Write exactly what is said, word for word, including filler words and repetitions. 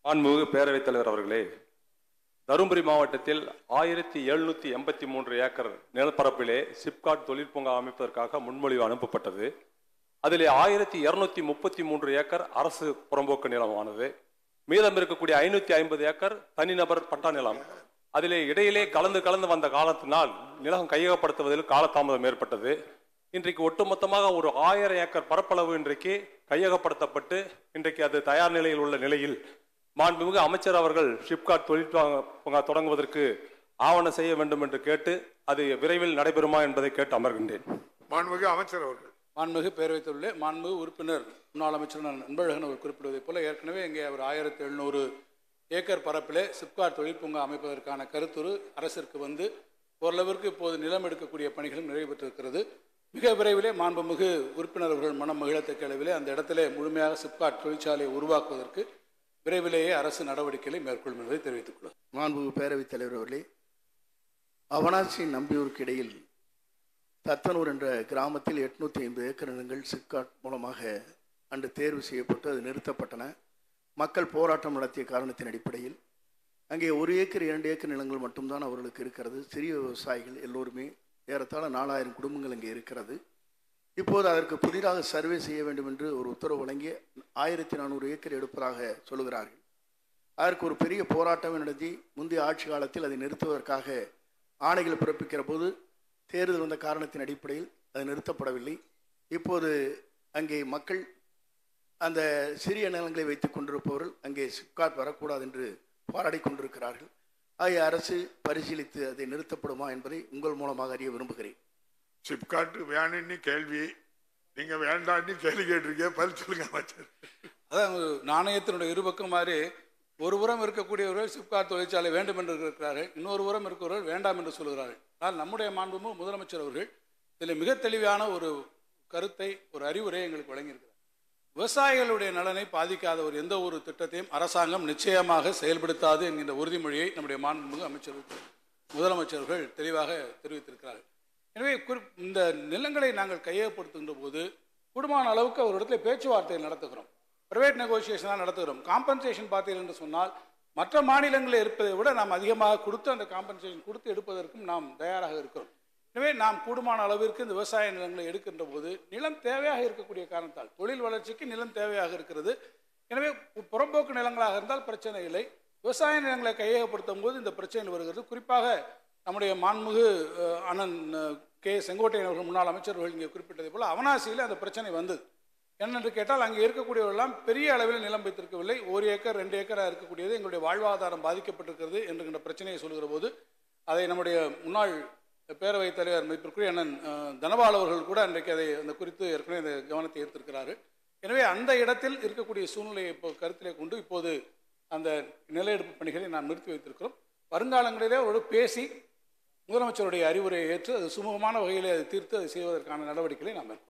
மாண்புமிகு பேரவைத் தலைவர் அவர்களே, தருமபுரி மாவட்டத்தில் ஆயிரத்தி எழுநூத்தி எண்பத்தி மூன்று ஏக்கர் நிலப்பரப்பிலே சிப்காட் தொழிற்பூங்கா அமைப்பதற்காக முன்மொழிவு அனுப்பப்பட்டது. அதிலே ஆயிரத்தி இருநூத்தி முப்பத்தி மூன்று ஏக்கர் அரசு புறம்போக்கு நிலமானது. மீதம் இருக்கக்கூடிய ஐநூத்தி ஐம்பது ஏக்கர் தனிநபர் பட்டா நிலம். அதிலே இடையிலே கலந்து கலந்து வந்த காலத்தினால் நிலம் கையகப்படுத்துவதில் காலதாமதம் ஏற்பட்டது. இன்றைக்கு ஒட்டுமொத்தமாக ஒரு ஆயிரம் ஏக்கர் பரப்பளவு இன்றைக்கு கையகப்படுத்தப்பட்டு இன்றைக்கு அது தயார் நிலையில் உள்ள நிலையில் மாண்புமிகு அமைச்சர் அவர்கள் சிப்காட் தொழிற்பூங்கா தொடங்குவதற்கு ஆவணம் செய்ய வேண்டும் என்று கேட்டு அது விரைவில் நடைபெறுமா என்பதை கேட்டு அமர்கின்றேன். மாண்புமிகு அமைச்சர் அவர்கள். மாண்புமிகு பேரவைத் தலைவர்களே, மாண்புமிகு உறுப்பினர் முன்னாள் அமைச்சர் அன்பழகன் அவர் குறிப்பிடுவதைப் போல ஏற்கனவே இங்கே அவர் ஆயிரத்தி எழுநூறு ஏக்கர் பரப்பிலே சிப்காட் தொழிற்பூங்கா அமைப்பதற்கான கருத்துரு அரசிற்கு வந்து ஓரளவிற்கு இப்போது நிலம் எடுக்கக்கூடிய பணிகளும் நிறைவு பெற்றிருக்கிறது. மிக விரைவிலே மாண்புமிகு உறுப்பினர்கள் மனம் மகிழத்தக்க அளவிலே அந்த இடத்திலே முழுமையாக சிப்காட் தொழிற்சாலையை உருவாக்குவதற்கு விரைவிலேயே அரசு நடவடிக்கைகளை மேற்கொள்ளும் என்பதை தெரிவித்துக் கொள்ளும். மாண்புமிகு பேரவைத் தலைவர் அவர்களே, அவனாசி நம்பியூருக்கு இடையில் தத்தனூர் என்ற கிராமத்தில் எட்நூத்தி ஐம்பது ஏக்கர் நிலங்கள் சிப்காட் மூலமாக அன்று தேர்வு செய்யப்பட்டு அது நிறுத்தப்பட்டன. மக்கள் போராட்டம் நடத்திய காரணத்தின் அடிப்படையில் அங்கே ஒரு ஏக்கர் இரண்டு ஏக்கர் நிலங்கள் மட்டும்தான் அவர்களுக்கு இருக்கிறது. சிறிய விவசாயிகள் எல்லோருமே ஏறத்தாழ நாலாயிரம் குடும்பங்கள் அங்கே இருக்கிறது. இப்போது அதற்கு புதிதாக சர்வே செய்ய வேண்டும் என்று ஒரு உத்தரவு வழங்கி ஆயிரத்தி நானூறு ஏக்கர் எடுப்பதாக சொல்லுகிறார்கள். அதற்கு ஒரு பெரிய போராட்டம் நடத்தி முந்தைய ஆட்சி காலத்தில் அதை நிறுத்துவதற்காக ஆணைகள் பிறப்பிக்கிற போது தேர்தல் வந்த காரணத்தின் அடிப்படையில் அது நிறுத்தப்படவில்லை. இப்போது அங்கே மக்கள் அந்த சிறிய நிலங்களை வைத்துக் கொண்டிருப்பவர்கள் அங்கே சிப்காட் வரக்கூடாது என்று போராடி கொண்டிருக்கிறார்கள். ஆகிய அரசு பரிசீலித்து அதை நிறுத்தப்படுமா என்பதை உங்கள் மூலமாக அறிய விரும்புகிறேன். சிப்காட் வேணும்னு கேள்வி, நீங்க வேண்டாம்னு கேள்வி கேட்டிருக்கீங்க, பதில் சொல்லுங்க அமைச்சர். அதான் நாணயத்தினுடைய இருபக்கம் மாதிரி ஒரு புறம் இருக்கக்கூடியவர்கள் சிப்காட் தொழிற்சாலை வேண்டும் என்று இருக்கிறார்கள், இன்னொரு புறம் இருக்கிறவர்கள் வேண்டாம் என்று சொல்கிறார்கள். ஆனால் நம்முடைய மாண்புமிகு முதலமைச்சர் அவர்கள் இதில் மிக தெளிவான ஒரு கருத்தை, ஒரு அறிவுரை எங்களுக்கு வழங்கியிருக்கிறார். விவசாயிகளுடைய நலனை பாதிக்காத ஒரு எந்த ஒரு திட்டத்தையும் அரசாங்கம் நிச்சயமாக செயல்படுத்தாது என்கின்ற உறுதிமொழியை நம்முடைய மாண்புமிகு அமைச்சர் முதலமைச்சர்கள் தெளிவாக தெரிவித்திருக்கிறார்கள். எனவே இந்த நிலங்களை நாங்கள் கையகப்படுத்துகின்ற போது கூடுமான அளவுக்கு அவரிடத்துல பேச்சுவார்த்தை நடத்துகிறோம், பிரைவேட் நெகோசியேஷனாக நடத்துகிறோம். காம்பன்சேஷன் பார்த்தீர்கள் என்று சொன்னால் மற்ற மாநிலங்களில் இருப்பதை விட நாம் அதிகமாக கொடுத்து அந்த காம்பன்சேஷன் கொடுத்து எடுப்பதற்கும் நாம் தயாராக இருக்கிறோம். எனவே நாம் கூடுமான அளவிற்கு இந்த விவசாய நிலங்களை எடுக்கின்ற போது நிலம் தேவையாக இருக்கக்கூடிய காரணத்தால் தொழில் வளர்ச்சிக்கு நிலம் தேவையாக இருக்கிறது. எனவே புறம்போக்கு நிலங்களாக இருந்தால் பிரச்சனை இல்லை. விவசாய நிலங்களை கையகப்படுத்தும் போது இந்த பிரச்சனைகள் வருகிறது. குறிப்பாக நம்முடைய மாண்புமிகு அண்ணன் கே செங்கோட்டையன் அவர்கள் முன்னாள் அமைச்சர்கள் இங்கே குறிப்பிட்டதை போல அவனாசியில் அந்த பிரச்சனை வந்தது. என்னென்று கேட்டால் அங்கே இருக்கக்கூடியவர்களெல்லாம் பெரிய அளவில் நிலம் வைத்திருக்கவில்லை, ஒரு ஏக்கர் ரெண்டு ஏக்கராக இருக்கக்கூடியது எங்களுடைய வாழ்வாதாரம் பாதிக்கப்பட்டிருக்கிறது என்கின்ற பிரச்சனையை சொல்கிற போது அதை நம்முடைய முன்னாள் பேரவைத் தலைவர் மதிப்பிற்குரிய அண்ணன் தனபால் அவர்கள் கூட அன்றைக்கு அதை அந்த குறித்து ஏற்கனவே இந்த கவனத்தை ஈர்த்திருக்கிறார்கள். எனவே அந்த இடத்தில் இருக்கக்கூடிய சூழ்நிலையை இப்போ கருத்திலே கொண்டு இப்போது அந்த நில எடுப்பு பணிகளை நாம் நிறுத்தி வைத்திருக்கிறோம். வருங்காலங்களிலே அவரோடு பேசி முதலமைச்சருடைய அறிவுரையை ஏற்று அது சுமூகமான வகையில் அதை தீர்த்து அதை செய்வதற்கான நடவடிக்கைகளை நாம்